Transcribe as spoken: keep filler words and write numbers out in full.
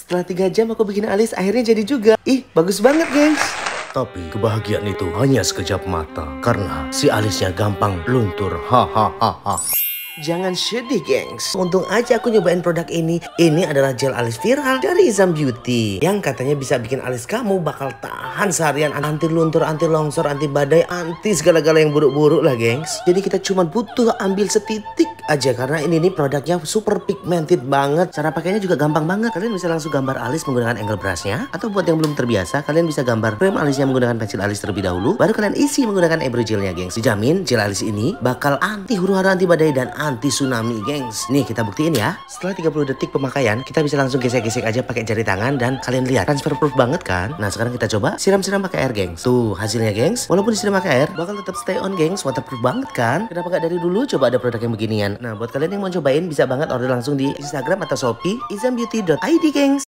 Setelah tiga jam aku bikin alis, akhirnya jadi juga. Ih, bagus banget, gengs. Tapi kebahagiaan itu hanya sekejap mata karena si alisnya gampang luntur. Hahaha. Jangan sedih, gengs. Untung aja aku nyobain produk ini. Ini adalah gel alis viral dari Izam Beauty yang katanya bisa bikin alis kamu bakal tahan seharian, anti luntur, anti longsor, anti badai, anti segala-gala yang buruk-buruk lah, gengs. Jadi kita cuma butuh ambil setitik aja karena ini nih produknya super pigmented banget. Cara pakainya juga gampang banget. Kalian bisa langsung gambar alis menggunakan angle brushnya, atau buat yang belum terbiasa, kalian bisa gambar frame alisnya menggunakan pensil alis terlebih dahulu, baru kalian isi menggunakan eyebrow gelnya, gengs. Dijamin gel alis ini bakal anti huru-hara, anti badai, dan anti tsunami, gengs. Nih kita buktiin ya. Setelah tiga puluh detik pemakaian, kita bisa langsung gesek-gesek aja pakai jari tangan dan kalian lihat transfer proof banget kan? Nah sekarang kita coba siram-siram pakai air, gengs. Tuh hasilnya, gengs. Walaupun disiram pakai air, bakal tetap stay on, gengs. Waterproof banget kan? Kenapa gak dari dulu coba ada produk yang beginian? Nah buat kalian yang mau cobain bisa banget order langsung di Instagram atau Shopee izam beauty dot i d, gengs.